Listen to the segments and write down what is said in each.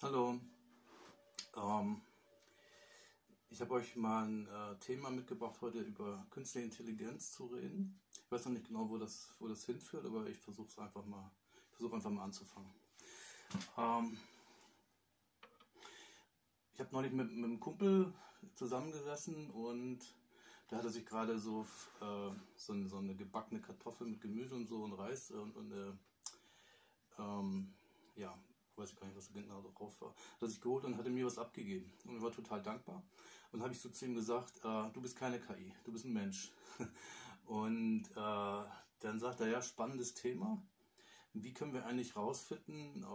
Hallo, ähm, ich habe euch mal ein Thema mitgebracht, heute über künstliche Intelligenz zu reden. Ich weiß noch nicht genau, wo das hinführt, aber ich versuche einfach mal anzufangen. Ähm, Ich habe neulich mit einem Kumpel zusammengesessen und da hat er sich gerade so eine gebackene Kartoffel mit Gemüse und so und Reis und ja, weiß ich gar nicht, was da genau drauf war. Hat er sich geholt und hatte mir was abgegeben. Und ich war total dankbar. Und habe ich so zu ihm gesagt, du bist keine KI, du bist ein Mensch. Und dann sagt er, ja, spannendes Thema. Wie können wir eigentlich rausfinden,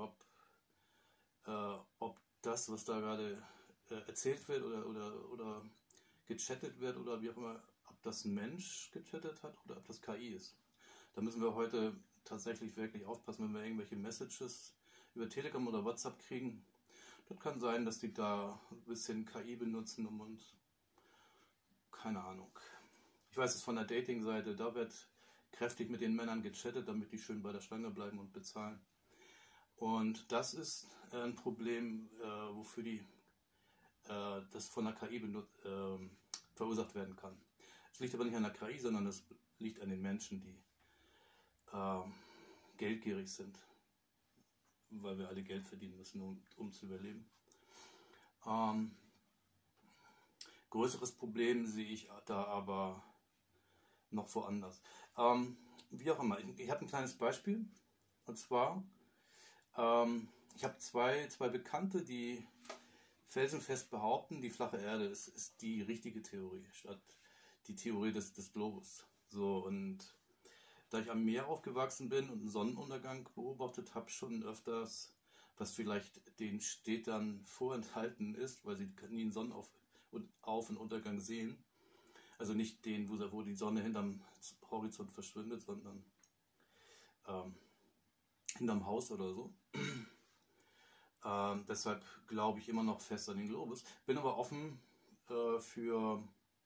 ob das, was da gerade erzählt wird oder gechattet wird oder wie auch immer, ob das ein Mensch gechattet hat oder ob das KI ist. Da müssen wir heute tatsächlich wirklich aufpassen, wenn wir irgendwelche Messages über Telegram oder WhatsApp kriegen. Das kann sein, dass die da ein bisschen KI benutzen, um uns, keine Ahnung. Ich weiß es von der Dating-Seite, da wird kräftig mit den Männern gechattet, damit die schön bei der Stange bleiben und bezahlen. Und das ist ein Problem, wofür das von der KI verursacht werden kann. Es liegt aber nicht an der KI, sondern es liegt an den Menschen, die äh, geldgierig sind, weil wir alle Geld verdienen müssen, um zu überleben. Ähm, Größeres Problem sehe ich da aber noch woanders. Wie auch immer, ich habe ein kleines Beispiel. Und zwar, ich habe zwei Bekannte, die felsenfest behaupten, die flache Erde ist die richtige Theorie, statt die Theorie des Globus. So, und da ich am Meer aufgewachsen bin und einen Sonnenuntergang beobachtet habe, schon öfters, was vielleicht den Städtern vorenthalten ist, weil sie nie einen Sonnenauf- und Untergang sehen. Also nicht den, wo die Sonne hinterm Horizont verschwindet, sondern ähm, hinterm Haus oder so. Deshalb glaube ich immer noch fest an den Globus. Bin aber offen für,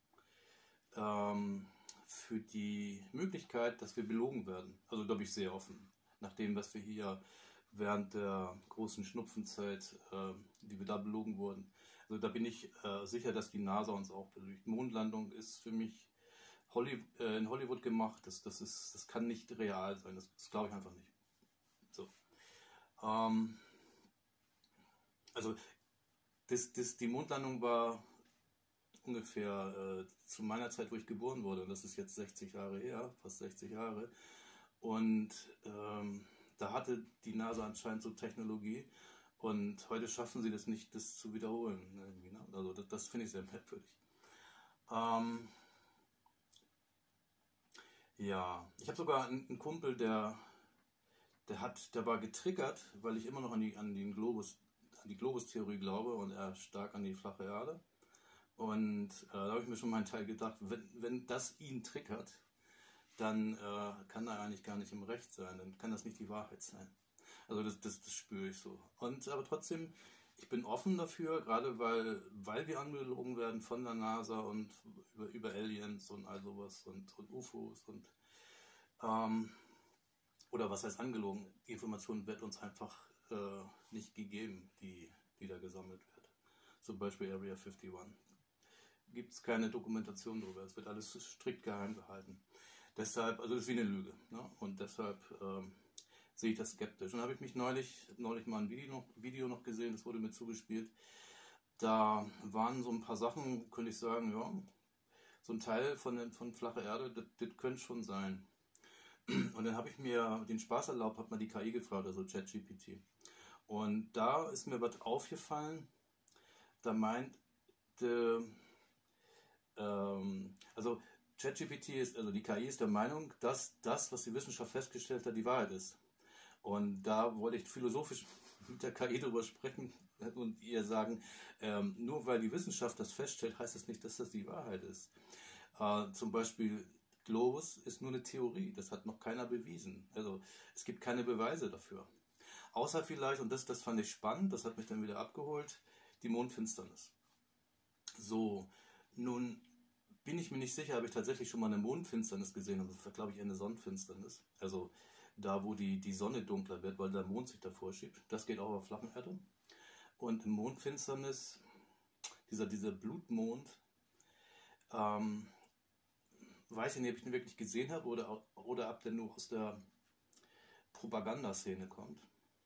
für die Möglichkeit, dass wir belogen werden. Also da bin ich sehr offen. Nach dem, was wir hier während der großen Schnupfenzeit, wie wir da belogen wurden. Also da bin ich sicher, dass die NASA uns auch belügt. Mondlandung ist für mich in Hollywood gemacht. Das kann nicht real sein. Das glaube ich einfach nicht. So. Ähm, also die Mondlandung war ungefähr zu meiner Zeit, wo ich geboren wurde. Und das ist jetzt 60 Jahre her, fast 60 Jahre. Und da hatte die NASA anscheinend so Technologie. Und heute schaffen sie das nicht, das zu wiederholen. Irgendwie, ne? Also das finde ich sehr merkwürdig. Ähm, ja, ich habe sogar einen Kumpel, der war getriggert, weil ich immer noch an die Globustheorie glaube und er stark an die flache Erde. Und da habe ich mir schon mal einen Teil gedacht, wenn das ihn triggert, dann kann er eigentlich gar nicht im Recht sein, dann kann das nicht die Wahrheit sein. Also das spüre ich so. Aber trotzdem, ich bin offen dafür, gerade weil wir angelogen werden von der NASA und über Aliens und all sowas und UFOs und ähm, oder was heißt angelogen? Die Information wird uns einfach nicht gegeben, die da gesammelt wird. Zum Beispiel Area 51. Gibt es keine Dokumentation darüber. Es wird alles strikt geheim gehalten. Deshalb, also das ist wie eine Lüge. Ne? Und deshalb sehe ich das skeptisch. Und dann habe ich mich neulich mal ein Video noch gesehen, das wurde mir zugespielt. Da waren so ein paar Sachen, könnte ich sagen, ja, so ein Teil von flacher Erde, das könnte schon sein. Und dann habe ich mir den Spaß erlaubt, habe mal die KI gefragt, also ChatGPT. Und da ist mir was aufgefallen, da meinte, also ChatGPT also die KI ist der Meinung, dass das, was die Wissenschaft festgestellt hat, die Wahrheit ist. Und da wollte ich philosophisch mit der KI darüber sprechen und ihr sagen, nur weil die Wissenschaft das feststellt, heißt das nicht, dass das die Wahrheit ist. Zum Beispiel Globus ist nur eine Theorie, das hat noch keiner bewiesen. Also es gibt keine Beweise dafür. Außer vielleicht, und das fand ich spannend, das hat mich dann wieder abgeholt, die Mondfinsternis. So, nun bin ich mir nicht sicher, habe ich tatsächlich schon mal eine Mondfinsternis gesehen, aber das war, glaube ich, eher eine Sonnenfinsternis. Also da, wo die Sonne dunkler wird, weil der Mond sich davor schiebt. Das geht auch auf flachen Erde. Und im Mondfinsternis, dieser Blutmond, ähm, weiß ich nicht, ob ich den wirklich gesehen habe oder ob der nur aus der Propagandaszene kommt.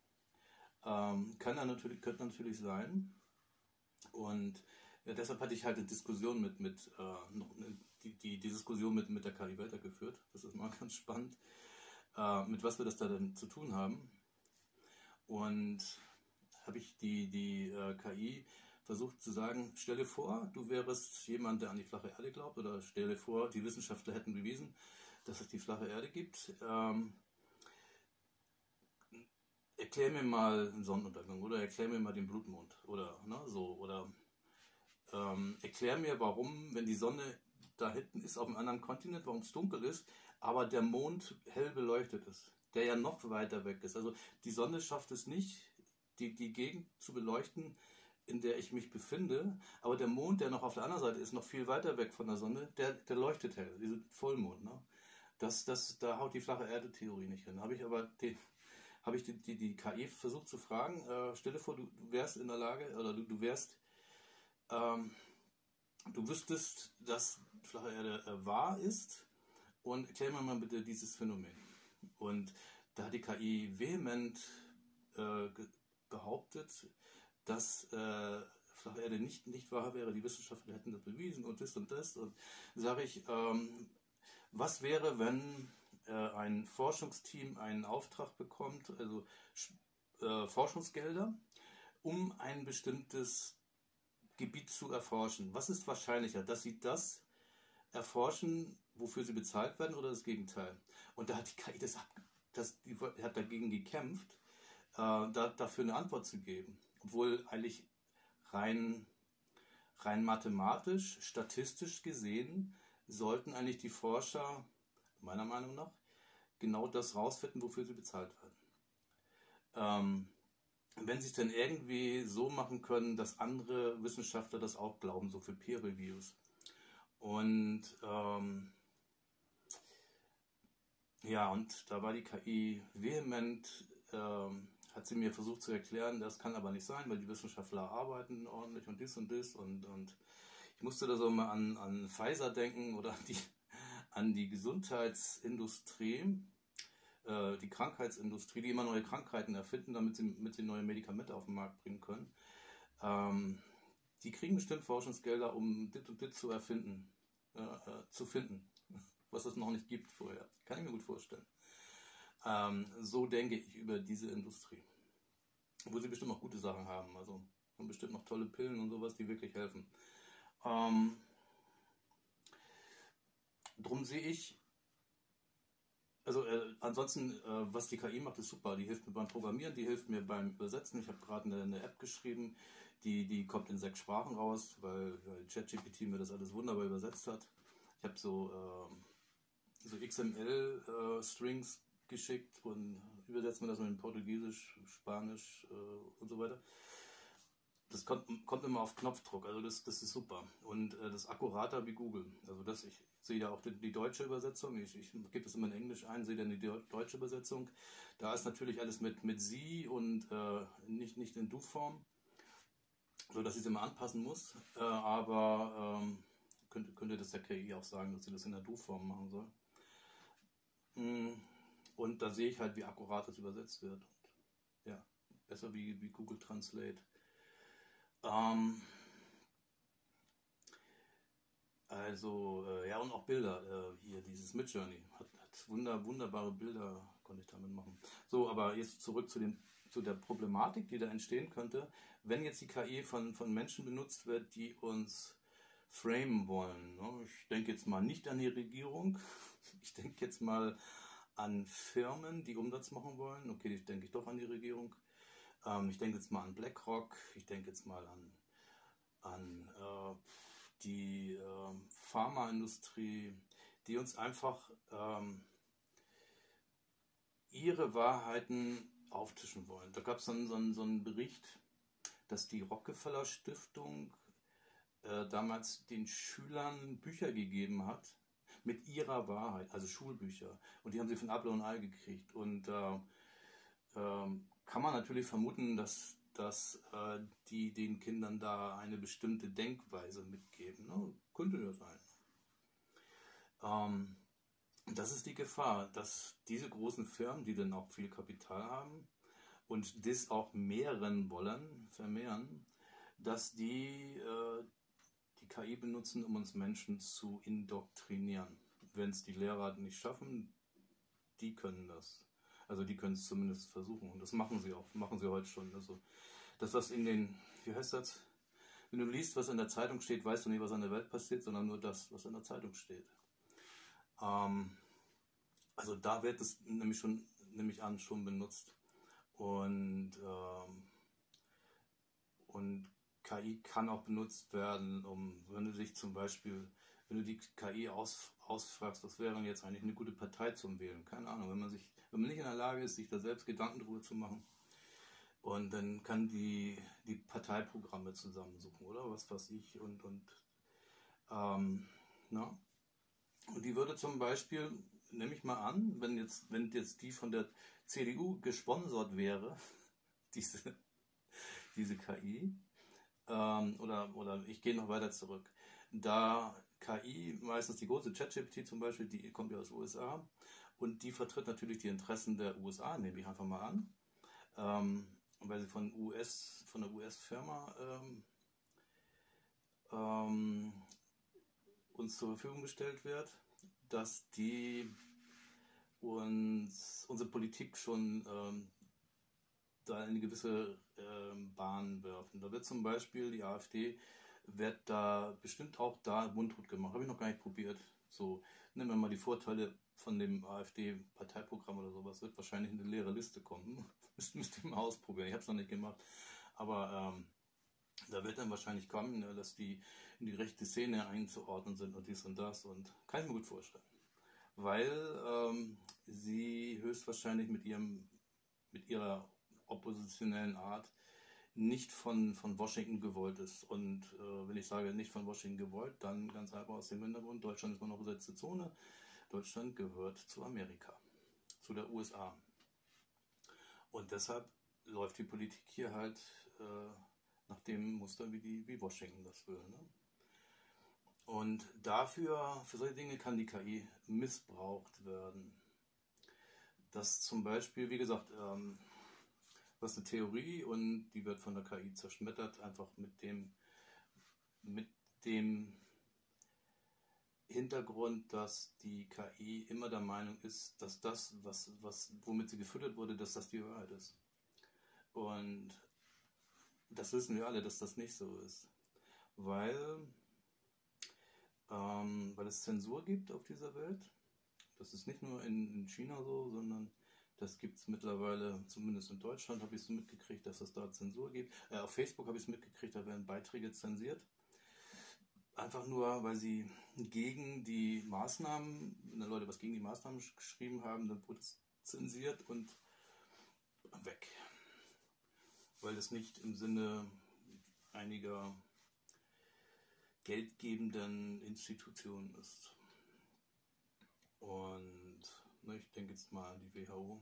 Könnte natürlich sein. Und deshalb hatte ich halt eine Diskussion die Diskussion mit der KI weitergeführt. Das ist mal ganz spannend, mit was wir das da denn zu tun haben. Und habe ich die KI versucht zu sagen, stell dir vor, du wärst jemand, der an die flache Erde glaubt, oder stell dir vor, die Wissenschaftler hätten bewiesen, dass es die flache Erde gibt. Erklär mir mal einen Sonnenuntergang oder erklär mir mal den Blutmond oder erklär mir, warum, wenn die Sonne da hinten ist, auf einem anderen Kontinent, warum es dunkel ist, aber der Mond hell beleuchtet ist, der ja noch weiter weg ist. Also die Sonne schafft es nicht, die Gegend zu beleuchten, in der ich mich befinde, aber der Mond, der noch auf der anderen Seite ist, noch viel weiter weg von der Sonne, der leuchtet hell, dieser Vollmond. Ne? Da haut die flache Erde-Theorie nicht hin. Habe ich die KI versucht zu fragen, stell dir vor, du wärst in der Lage, oder du wüsstest, dass flache Erde wahr ist, und erklär mir mal bitte dieses Phänomen. Und da hat die KI vehement behauptet, dass flache Erde nicht wahr wäre, die Wissenschaftler hätten das bewiesen und das und das. Und sage ich, was wäre, wenn ein Forschungsteam einen Auftrag bekommt, also Forschungsgelder, um ein bestimmtes Gebiet zu erforschen? Was ist wahrscheinlicher, dass sie das erforschen, wofür sie bezahlt werden, oder das Gegenteil? Und da hat die KI die hat dagegen gekämpft, dafür eine Antwort zu geben. Obwohl eigentlich rein mathematisch, statistisch gesehen, sollten eigentlich die Forscher, meiner Meinung nach, genau das rausfinden, wofür sie bezahlt werden. Wenn sie es denn irgendwie so machen können, dass andere Wissenschaftler das auch glauben, so für Peer Reviews. Und und da war die KI vehement, hat sie mir versucht zu erklären, das kann aber nicht sein, weil die Wissenschaftler arbeiten ordentlich und dies und das. Und ich musste da so mal an Pfizer denken oder an die Gesundheitsindustrie, die Krankheitsindustrie, die immer neue Krankheiten erfinden, damit sie neue Medikamente auf den Markt bringen können. Die kriegen bestimmt Forschungsgelder, um dit und dit zu erfinden, zu finden, was es noch nicht gibt vorher. Kann ich mir gut vorstellen. So denke ich über diese Industrie. Wo sie bestimmt auch gute Sachen haben. Also und bestimmt noch tolle Pillen und sowas, die wirklich helfen. Drum sehe ich, also ansonsten, was die KI macht, ist super. Die hilft mir beim Programmieren, die hilft mir beim Übersetzen. Ich habe gerade eine App geschrieben, die kommt in 6 Sprachen raus, weil ChatGPT mir das alles wunderbar übersetzt hat. Ich habe so XML-Strings geschickt und übersetzt mir das in Portugiesisch, Spanisch und so weiter. Das kommt immer auf Knopfdruck, also das ist super. Und das ist akkurater wie Google. Also ich sehe ja auch die deutsche Übersetzung, ich gebe das immer in Englisch ein, sehe dann die deutsche Übersetzung. Da ist natürlich alles mit Sie und nicht in Du-Form, sodass ich es immer anpassen muss. Aber könnte das der KI auch sagen, dass sie das in der Du-Form machen soll. Und da sehe ich halt, wie akkurat das übersetzt wird. Und, ja, besser wie Google Translate. Und auch Bilder. Hier, dieses Midjourney hat wunderbare Bilder, konnte ich damit machen. So, aber jetzt zurück zu der Problematik, die da entstehen könnte, wenn jetzt die KI von Menschen benutzt wird, die uns framen wollen. Ne? Ich denke jetzt mal nicht an die Regierung. Ich denke jetzt mal an Firmen, die Umsatz machen wollen. Okay, ich denke doch an die Regierung. Ich denke jetzt mal an BlackRock. Ich denke jetzt mal an die Pharmaindustrie, die uns einfach ihre Wahrheiten auftischen wollen. Da gab es so einen Bericht, dass die Rockefeller Stiftung damals den Schülern Bücher gegeben hat mit ihrer Wahrheit, also Schulbücher. Und die haben sie von Apple und Ei gekriegt. Und kann man natürlich vermuten, dass dass die den Kindern da eine bestimmte Denkweise mitgeben. Ne? Könnte ja sein. Das ist die Gefahr, dass diese großen Firmen, die dann auch viel Kapital haben und das auch vermehren, dass die KI benutzen, um uns Menschen zu indoktrinieren. Wenn es die Lehrer nicht schaffen, die können das. Also die können es zumindest versuchen. Und das machen sie auch, machen sie heute schon. Also das, was in den, wie heißt das? Wenn du liest, was in der Zeitung steht, weißt du nicht, was an der Welt passiert, sondern nur das, was in der Zeitung steht. Also da wird es nämlich schon benutzt. Und KI kann auch benutzt werden, wenn du dich zum Beispiel, wenn du die KI ausfragst, was wäre denn jetzt eigentlich eine gute Partei zum Wählen? Keine Ahnung, wenn man nicht in der Lage ist, sich da selbst Gedanken drüber zu machen. Und dann kann die Parteiprogramme zusammensuchen, oder was weiß ich. Und die würde zum Beispiel, nehme ich mal an, wenn jetzt die von der CDU gesponsert wäre, diese KI, oder ich gehe noch weiter zurück, da KI, meistens die große ChatGPT zum Beispiel, die kommt ja aus den USA und die vertritt natürlich die Interessen der USA, nehme ich einfach mal an, weil sie von der US-Firma uns zur Verfügung gestellt wird, dass die uns unsere Politik schon da in eine gewisse Bahn werfen. Da wird zum Beispiel die AfD, wird da bestimmt auch da mundtot gemacht. Habe ich noch gar nicht probiert. So, nehmen wir mal die Vorteile von dem AfD-Parteiprogramm oder sowas. Wird wahrscheinlich in eine leere Liste kommen. Müsst ihr mal ausprobieren. Ich habe es noch nicht gemacht. Aber da wird dann wahrscheinlich kommen, dass die in die rechte Szene einzuordnen sind und dies und das. Und kann ich mir gut vorstellen. Weil sie höchstwahrscheinlich mit ihrer oppositionellen Art nicht von Washington gewollt ist. Und wenn ich sage nicht von Washington gewollt, dann ganz einfach aus dem Hintergrund, Deutschland ist immer noch besetzte Zone. Deutschland gehört zu Amerika, zu der USA. Und deshalb läuft die Politik hier halt nach dem Muster, wie Washington das will. Ne? Und für solche Dinge kann die KI missbraucht werden. Das zum Beispiel, wie gesagt, das ist eine Theorie und die wird von der KI zerschmettert, einfach mit dem Hintergrund, dass die KI immer der Meinung ist, dass das, womit sie gefüttert wurde, dass das die Wahrheit ist. Und das wissen wir alle, dass das nicht so ist. Weil es Zensur gibt auf dieser Welt. Das ist nicht nur in China so, sondern das gibt es mittlerweile, zumindest in Deutschland habe ich es mitgekriegt, dass es da Zensur gibt. Auf Facebook habe ich es mitgekriegt, da werden Beiträge zensiert. Einfach nur, weil sie gegen die Maßnahmen, wenn Leute was gegen die Maßnahmen geschrieben haben, dann wurde es zensiert und weg. Weil es nicht im Sinne einiger geldgebenden Institutionen ist. Und ich denke jetzt mal an die WHO.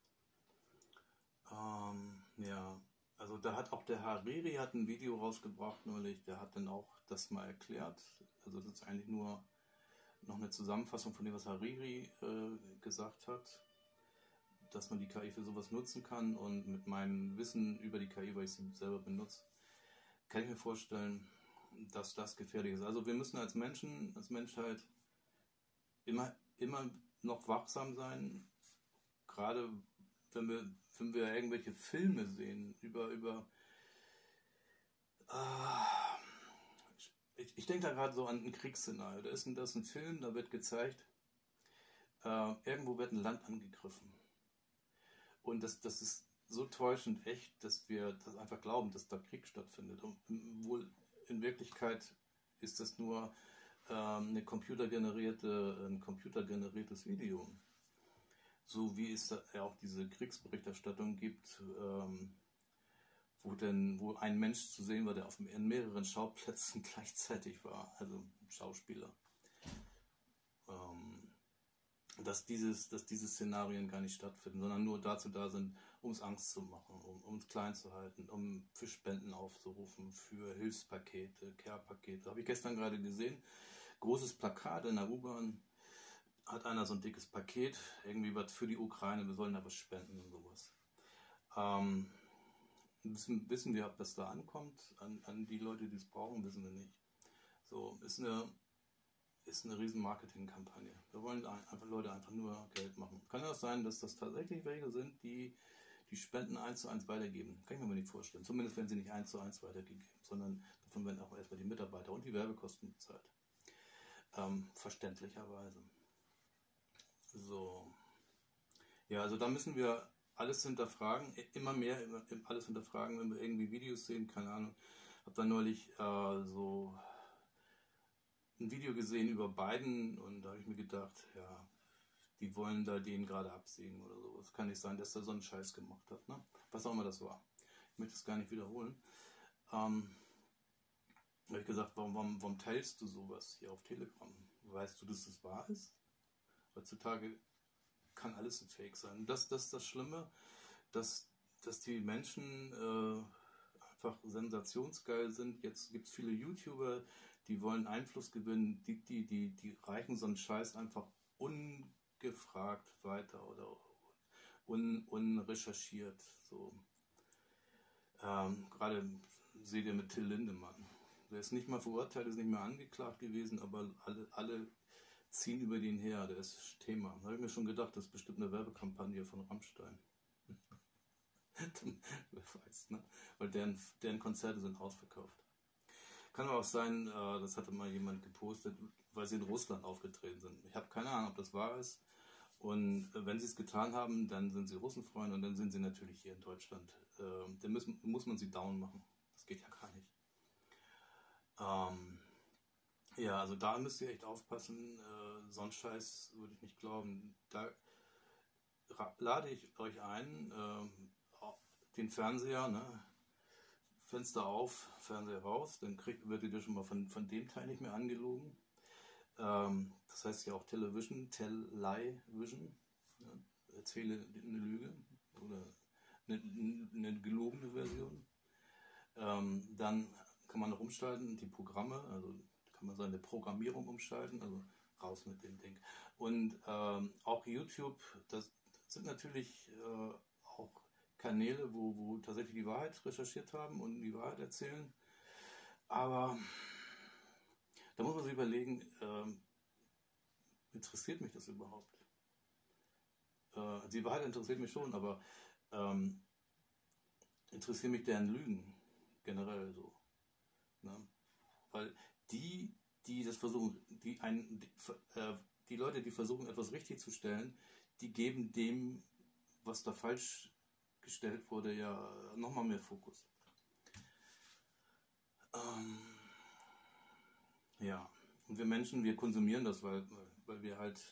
Also da hat auch der Hariri ein Video rausgebracht neulich, der hat dann auch das mal erklärt. Also das ist eigentlich nur noch eine Zusammenfassung von dem, was Hariri gesagt hat, dass man die KI für sowas nutzen kann, und mit meinem Wissen über die KI, weil ich sie selber benutze, kann ich mir vorstellen, dass das gefährlich ist. Also wir müssen als Menschen, als Menschheit immer noch wachsam sein, gerade wenn wir irgendwelche Filme sehen ich denke da gerade so an ein Kriegsszenario. Da ist ein Film, da wird gezeigt, irgendwo wird ein Land angegriffen. Und das ist so täuschend echt, dass wir das einfach glauben, dass da Krieg stattfindet. Und wohl in Wirklichkeit ist das nur ein computergeneriertes Video. So wie es ja auch diese Kriegsberichterstattung gibt, wo ein Mensch zu sehen war, der in mehreren Schauplätzen gleichzeitig war, also Schauspieler. dass diese Szenarien gar nicht stattfinden, sondern nur dazu da sind, um es Angst zu machen, um es klein zu halten, um für Spenden aufzurufen, für Hilfspakete, Care-Pakete. Habe ich gestern gerade gesehen, großes Plakat in der U-Bahn, hat einer so ein dickes Paket, irgendwie was für die Ukraine, wir sollen da was spenden und sowas. Wissen wir, ob das da ankommt, an die Leute, die es brauchen, wissen wir nicht. So, ist eine riesen Marketingkampagne. Wir wollen einfach Leute einfach nur Geld machen. Kann ja auch sein, dass das tatsächlich welche sind, die Spenden 1:1 weitergeben. Kann ich mir aber nicht vorstellen. Zumindest werden sie nicht 1:1 weitergegeben, sondern davon werden auch erstmal die Mitarbeiter und die Werbekosten bezahlt. Verständlicherweise. So. Ja, also da müssen wir alles hinterfragen, immer mehr alles hinterfragen, wenn wir irgendwie Videos sehen, keine Ahnung. Habe da neulich so ein Video gesehen über Biden und da habe ich mir gedacht, ja, die wollen da den gerade absägen oder so. Es kann nicht sein, dass der so einen Scheiß gemacht hat, ne? Was auch immer das war. Ich möchte es gar nicht wiederholen. Da habe ich gesagt, warum teilst du sowas hier auf Telegram? Weißt du, dass das wahr ist? Heutzutage kann alles ein Fake sein. Das ist das Schlimme, dass die Menschen einfach sensationsgeil sind. Jetzt gibt es viele YouTuber, die wollen Einfluss gewinnen, die reichen so einen Scheiß einfach ungefragt weiter oder unrecherchiert. So. Gerade seht ihr mit Till Lindemann. Der ist nicht mal verurteilt, ist nicht mehr angeklagt gewesen, aber alle ziehen über den her, der ist Thema. Da habe ich mir schon gedacht, das ist bestimmt eine Werbekampagne von Rammstein. Wer weiß, ne? Weil deren Konzerte sind ausverkauft. Kann aber auch sein, das hatte mal jemand gepostet, weil sie in Russland aufgetreten sind. Ich habe keine Ahnung, ob das wahr ist. Und wenn sie es getan haben, dann sind sie Russenfreunde und dann sind sie natürlich hier in Deutschland. Dann muss man sie down machen. Das geht ja gar nicht. Ja, also da müsst ihr echt aufpassen. So einen Scheiß würde ich nicht glauben. Da lade ich euch ein, den Fernseher, ne? Fenster auf, Fernseher raus, dann werdet ihr schon mal von dem Teil nicht mehr angelogen. Das heißt ja auch Television, Tell-Lie-Vision. Ja, erzähle eine Lüge oder eine gelogene Version. Dann kann man noch umschalten, die Programme, also kann man seine Programmierung umschalten, also raus mit dem Ding. Und auch YouTube, das sind natürlich auch Kanäle, wo tatsächlich die Wahrheit recherchiert haben und die Wahrheit erzählen. Aber da muss man sich überlegen, interessiert mich das überhaupt? Die Wahrheit interessiert mich schon, aber interessieren mich deren Lügen generell so. Ne? Weil die das versuchen, die Leute, die versuchen, etwas richtig zu stellen, die geben dem, was da falsch gestellt wurde, ja nochmal mehr Fokus. Ja, und wir Menschen, wir konsumieren das, weil wir halt,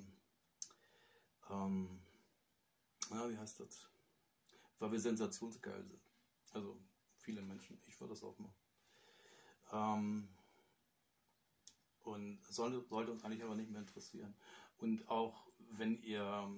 wie heißt das? Weil wir sensationsgeil sind. Also viele Menschen, ich würde das auch machen. Und sollte uns eigentlich aber nicht mehr interessieren. Und auch wenn ihr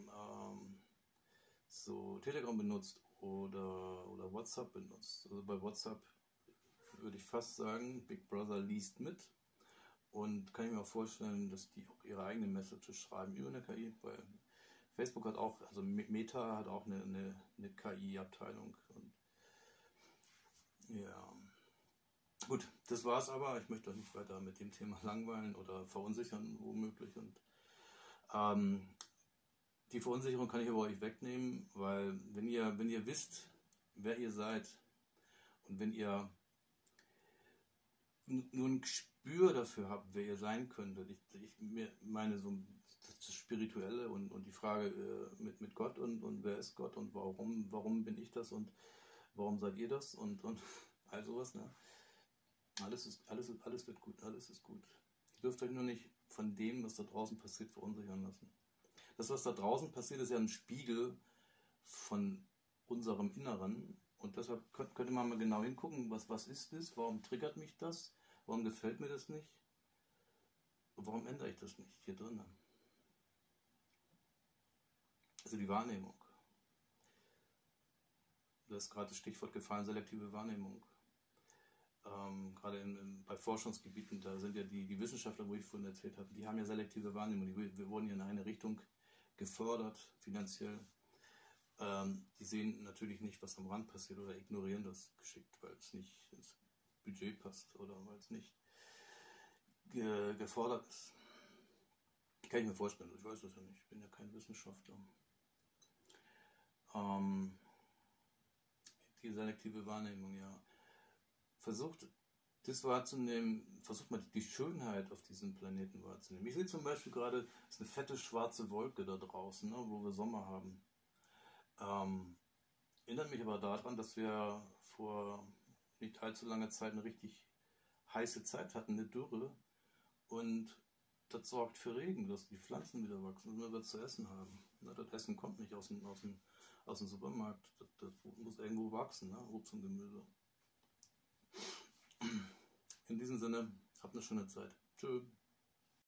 so Telegram benutzt oder WhatsApp benutzt, also bei WhatsApp würde ich fast sagen, Big Brother liest mit und kann ich mir auch vorstellen, dass die auch ihre eigenen Messages schreiben über eine KI, weil Facebook hat auch, also Meta hat auch eine KI-Abteilung. Und ja, gut, das war's aber. Ich möchte euch nicht weiter mit dem Thema langweilen oder verunsichern, womöglich. Und die Verunsicherung kann ich aber euch wegnehmen, weil wenn ihr wisst, wer ihr seid und wenn ihr nur ein Gespür dafür habt, wer ihr sein könntet, ich meine so das Spirituelle und die Frage mit Gott und wer ist Gott und warum bin ich das und warum seid ihr das und all sowas, ne? Alles wird gut, alles ist gut. Ihr dürft euch nur nicht von dem, was da draußen passiert, verunsichern lassen. Das, was da draußen passiert, ist ja ein Spiegel von unserem Inneren. Und deshalb könnte man mal genau hingucken, was ist das? Warum triggert mich das? Warum gefällt mir das nicht? Und warum ändere ich das nicht hier drinnen? Also die Wahrnehmung. Da ist gerade das Stichwort gefallen, selektive Wahrnehmung. Gerade bei Forschungsgebieten, da sind ja die Wissenschaftler, wo ich vorhin erzählt habe, die haben ja selektive Wahrnehmung. Wir wurden ja in eine Richtung gefördert, finanziell. Die sehen natürlich nicht, was am Rand passiert oder ignorieren das geschickt, weil es nicht ins Budget passt oder weil es nicht gefordert ist. Kann ich mir vorstellen, ich weiß das ja nicht, ich bin ja kein Wissenschaftler. Die selektive Wahrnehmung, ja. Versucht das wahrzunehmen, versucht mal die Schönheit auf diesem Planeten wahrzunehmen. Ich sehe zum Beispiel gerade, es ist eine fette schwarze Wolke da draußen, ne, wo wir Sommer haben. Erinnert mich aber daran, dass wir vor nicht allzu langer Zeit eine richtig heiße Zeit hatten, eine Dürre. Und das sorgt für Regen, dass die Pflanzen wieder wachsen und wir was zu essen haben. Na, das Essen kommt nicht aus dem Supermarkt, das muss irgendwo wachsen, ne? Obst und Gemüse. In diesem Sinne, habt eine schöne Zeit. Tschö.